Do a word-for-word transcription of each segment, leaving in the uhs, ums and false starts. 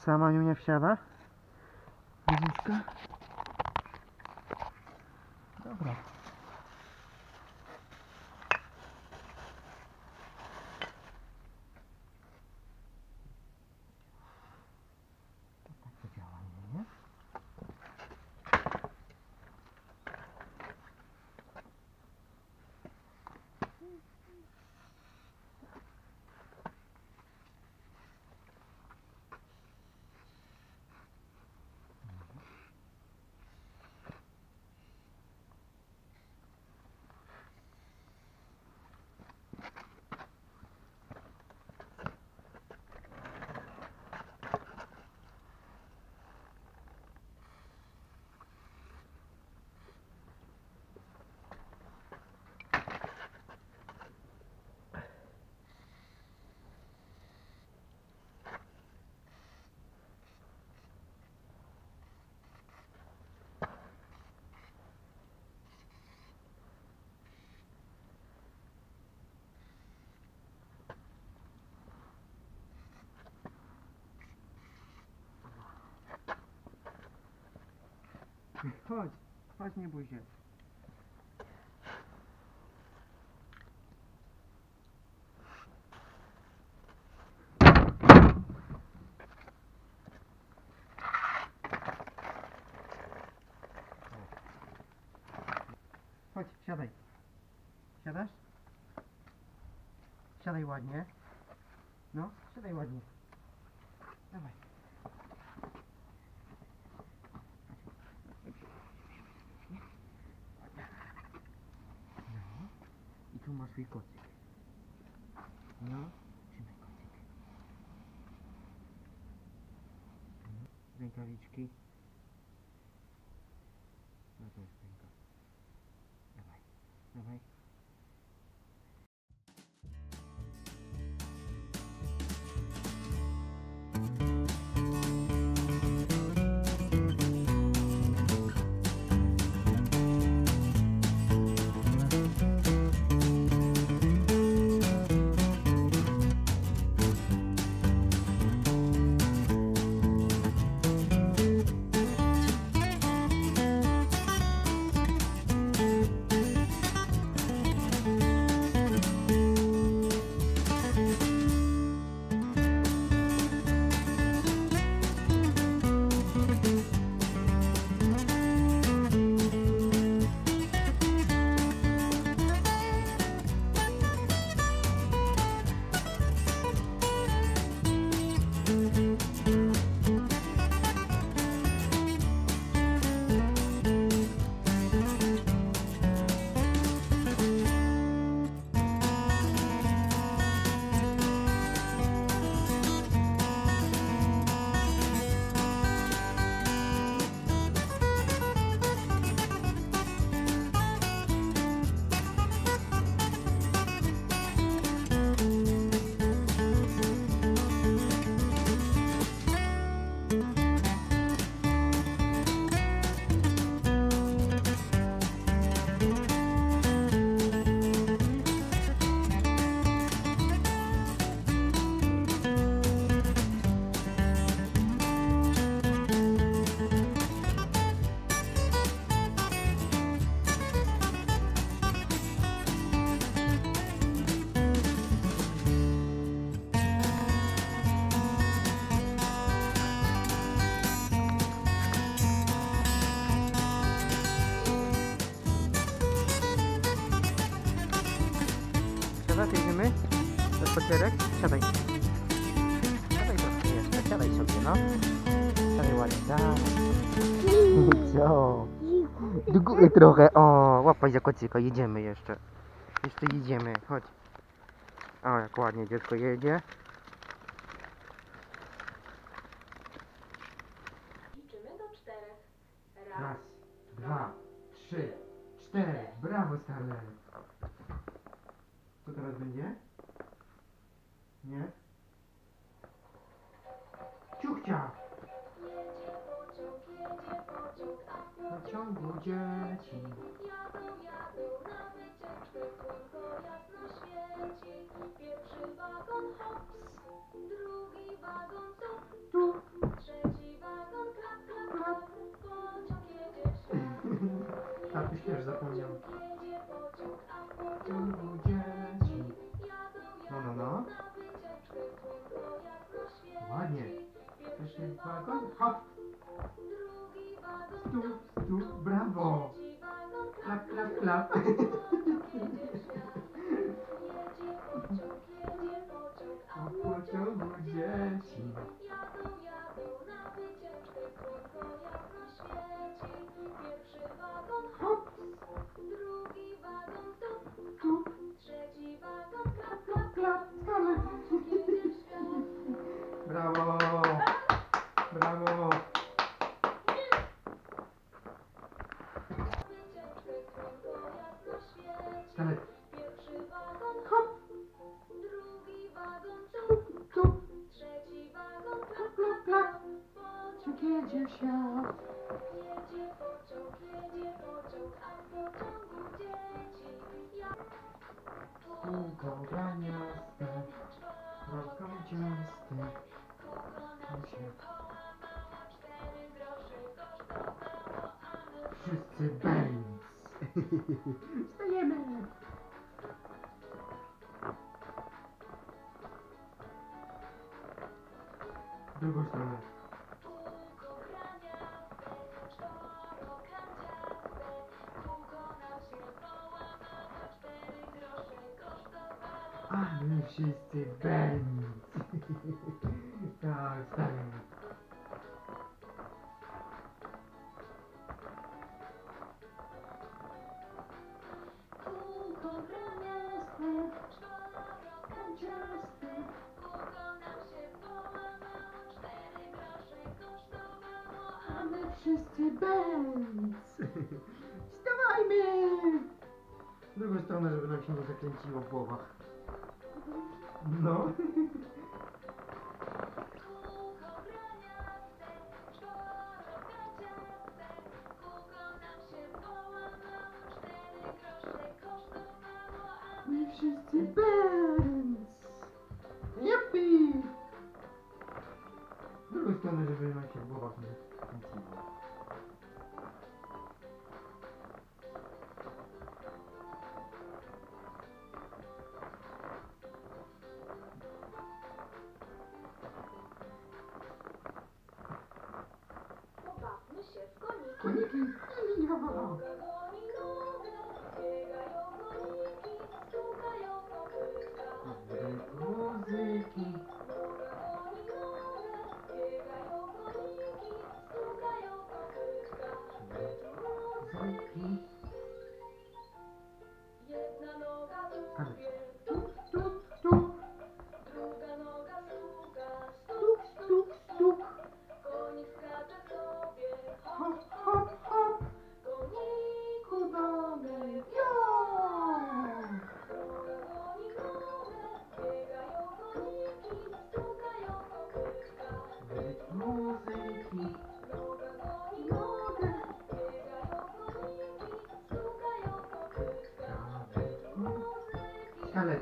sama Niunia wsiada? Jezuska? Dobra. To tak to działa, nie? Chodź, chodź, nie bój się. Chodź, siadaj. Siadasz? Siadaj ładnie. No, siadaj ładnie. Dawaj. No. I tu masz swój kocyk. No, trzymaj kocyk. Rękawiczki. No to jest ręka. Dawaj, dawaj. Siadaj, jedziemy? Na spacerek? Siadaj. Siadaj troszkę jeszcze, siadaj sobie, no. Siadaj ładnie, tak. Co? Do góry trochę, o, łapaj za kocyka, jedziemy jeszcze. Jeszcze jedziemy, chodź. O, jak ładnie dziecko jedzie. Liczymy do czterech. Raz, dwa, trzy, cztery. Brawo, Scarlett. Co teraz będzie? Nie? Ciuchcia! Jedzie pociąg, jedzie pociąg, a w Na pociągu ciągu dzieci. jadą, jadą na wycieczkę, słonko jasno świeci. Pierwszy wagon hops, drugi wagon tup, Tu. Pierwszy wagon, hop! drugi wagon, Stup, stup, brawo! trzeci wagon, Klap, klap, klap! jedzie świat. Jedzie pociąg, jedzie pociąg, A w pociągu dzieci. jadą, jadą na wycieczkę, słonko jasno świeci. Pierwszy wagon, Hop! drugi wagon, stop, Stup, trzeci wagon, klap, klap, klap, klap! Skalec! jedzie świat. Brawo! Brawo! Wycieczkę, słonko jasno świeci. Skalec! Pierwszy wagon, Hop! drugi wagon, Stup, stop, stup! trzeci wagon, Klap, klap, klap, klap! pociąg Jedzie w świat! jedzie pociąg, jedzie pociąg, a w pociągu dzieci. Ja Kółko graniaste, drogą ciaste, nam się koła mała, cztery grosze kosztowało, a my wszyscy bęc! Wstajemy! W drugą stronę. kółko graniaste, czworokanciaste, kółko nam się połamało, cztery grosze kosztowało. A my wszyscy bęc! Tak, wstajemy. Kółko graniaste, czworokanciaste, kółko nam się połamało, cztery grosze kosztowało, a A my my wszyscy bęc! Wstawajmy! W drugą stronę, żeby nam się nie zakręciło w głowach. No. kółko graniaste, czworokanciaste, kółko nam się połamało, cztery grosze kosztowało, a my My wszyscy bęc! Jupi! W drugą stronę, żeby nam się w głowach nie kręciło. pobawmy się w koniki. Koniki! Ja. Noga goni nogę, biegają koniki, stukają kopytka. Dźwięk muzyki. Noga goni nogę, biegają koniki, stukają kopytka. Muzyki. Jedna noga Ale tupie, tup, tup, tup. druga noga stuka, Stuk, stuk, stuk, stuk. konik skacze sobie, Hop, hop, hop, hop. koniku Udane. Ja. noga goni nogę, biegają koniki, stukają kopytka. Dźwięk muzyki. Noga goni nogę, biegają koniki, stukają kopytka. Muzyki, Skalec.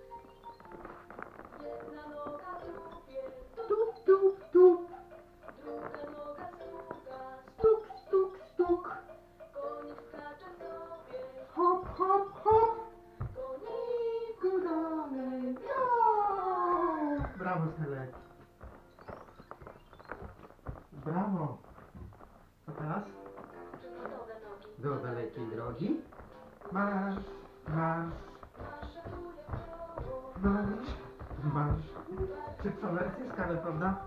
jedna noga tupie, Tup, tup, tup. druga noga stuka, Stuk, stuk, stuk. konik skacze sobie, Hop, hop, hop. koniku Udane. Ja. Brawo, Skalec. Brawo. Co teraz? czy gotowe nogi? Do dalekiej drogi. Marsz, marsz, Maszeruje koło, marsz, marsz. Szybsza wersja Skalec, prawda?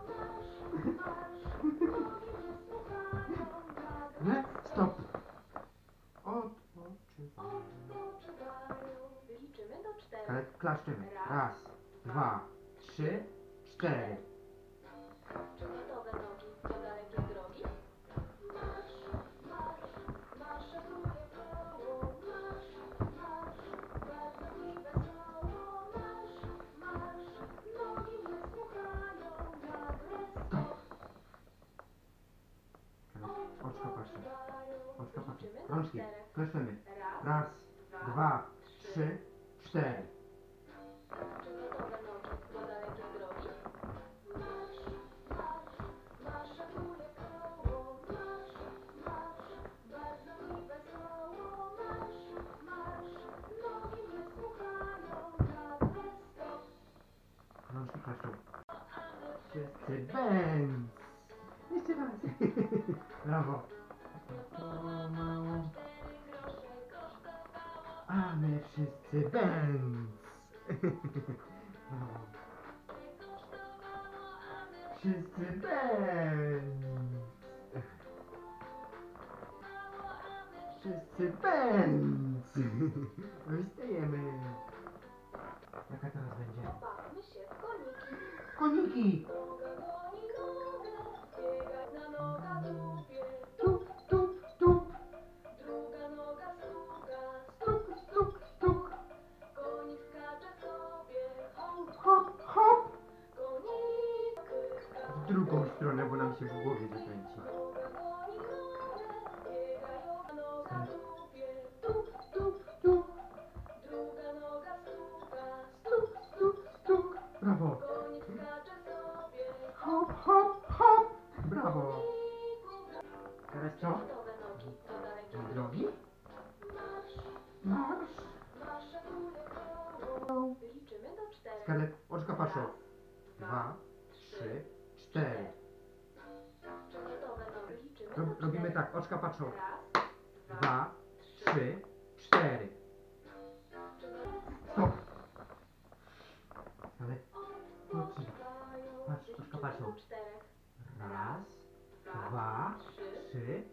Nie? Stop. Odpoczywamy. odpoczywają. Liczymy do czterech. Skalec, klaszczymy. Raz, dwa, trzy, cztery. Czy gotowe nogi do dalekiej drogi? Marsz, marsz, maszeruje koło, marsz, marsz, bardzo mi wesoło, marsz, marsz, nogi mnie słuchają, nagle stop. Skalec, oczko patrzę. Oczko patrzę. Liczymy do Rączki, czterech. klaszczymy. Raz, Raz, dwa, trzy, cztery. czy gotowe nogi do dalekiej drogi? Marsz, marsz, maszeruje koło, marsz, marsz, bardzo mi wesoło, marsz, marsz, nogi mnie słuchają, nagle stop. Rączki klaszczą. A my Wszyscy bęc. Jeszcze raz. Brawo. A my wszyscy bęc. Brawo. Wszyscy bęc. Wszyscy bęc. Wystajemy. Jaka teraz będzie? Bawmy się w koniki. Koniki. Noga goni nogę, biegać na noga dupie. Tup, tup, tup. Druga noga stuka, Stuk, stuk, stuk. konik skacze sobie. Hop, Hop, hop. konik pyka. W drugą stronę, bo nam się w głowie zakręci. Noga goni nogę, biegają na noga dupie. Tup, tup, tup. Druga noga stuka, Stuk, stuk, stuk. Brawo. konik skacze sobie. Hop, hop, hop. Brawo. Koniku, Teraz co? gotowe nogi, to dalej Do czas. drogi? Marsz, Marsz. marszuje koło. Liczymy do czterech. Skarlet, oczka patrzą. Dwa, trzy, cztery. Czy gotowe nogi? Liczymy Rob, do robimy czterech. tak, oczka patrzą. Raz, Dwa, trzy, cztery. czy gotowe? Stop. Skarlet, Chodź. Odpoczywają. Patrz, troszkę Liczymy patrzą. do czterech. raz, dwa, trzy,